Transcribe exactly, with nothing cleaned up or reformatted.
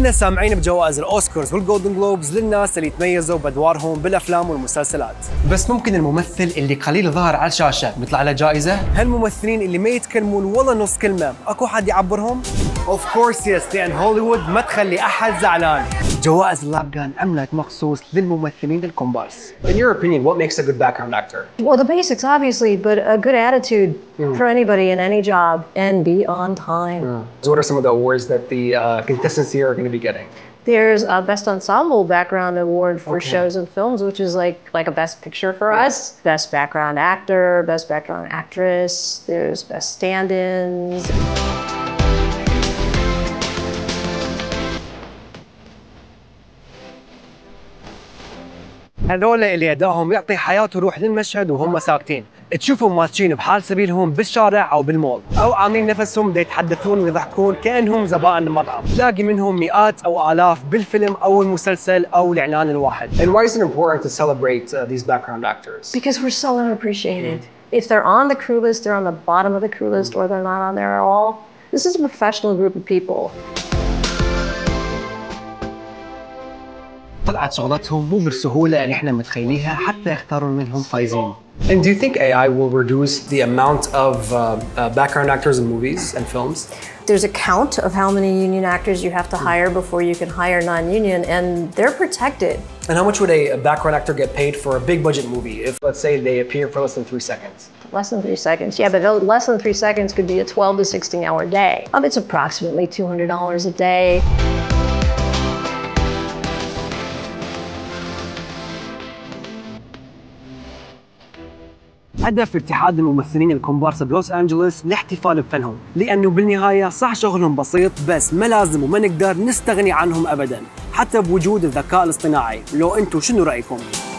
كنا سامعين بجوائز الاوسكارز والجولدن جلوبز للناس اللي تميزوا بادوارهم بالافلام والمسلسلات، بس ممكن الممثل اللي قليل ظهر على الشاشه بيطلع له جائزه؟ هالممثلين اللي ما يتكلمون ولا نص كلمه اكو حد يعبرهم؟ اوف كورس يس، لان هوليوود ما تخلي احد زعلان. جوائز اللاب جان عملت مخصوص للممثلين الكومبارس. In your opinion, what makes a good background actor? Well, the basics obviously, but a good attitude mm. for anybody in any job, and be on time. Mm. So what are some of the awards that the uh, contestants here are going to be getting? There's a Best Ensemble Background Award for okay. shows and films, which is like like a Best Picture for yeah. us. Best Background Actor, Best Background Actress. There's Best Stand-ins. هذول اللي ادائهم يعطي حياه وروح للمشهد وهم ساكتين، تشوفهم ماشيين بحال سبيلهم بالشارع او بالمول، او عاملين نفسهم دا يتحدثون ويضحكون كانهم زبائن المطعم. تلاقي منهم مئات او الاف بالفيلم او المسلسل او الاعلان الواحد. And why is it important to celebrate uh, these background actors? Because we're so unappreciated. Mm. If they're on the crew list, they're on the bottom of the crew list, or they're not on there at all. This is a professional group of people. طلعت شغلتهم مو بالسهولة اللي احنا متخيليها حتى يختارون منهم فايزين. And do you think A I will reduce the amount of uh, uh, background actors in movies and films? There's a count of how many union actors you have to hire before you can hire non-union, and they're protected. And how much would a, a background actor get paid for a big budget movie if, let's say, they appear for less than three seconds? Less than three seconds, yeah, but less than three seconds could be a twelve to sixteen hour day. Um, it's approximately two hundred dollars a day. هدف اتحاد الممثلين الكومبارس بلوس أنجلوس الاحتفال بفنهم، لأنه بالنهاية صح شغلهم بسيط بس ما لازم وما نقدر نستغني عنهم أبداً، حتى بوجود الذكاء الاصطناعي. لو أنتم شنو رأيكم؟